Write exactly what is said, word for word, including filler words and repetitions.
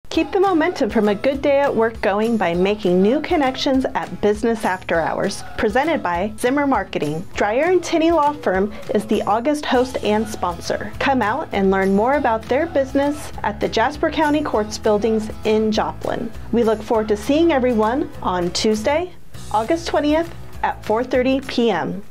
Keep the momentum from a good day at work going by making new connections at Business After Hours, presented by Zimmer Marketing. Dreyer and Tinney Law Firm is the August host and sponsor. Come out and learn more about their business at the Jasper County Courts buildings in Joplin. We look forward to seeing everyone on Tuesday, August twentieth at four thirty p m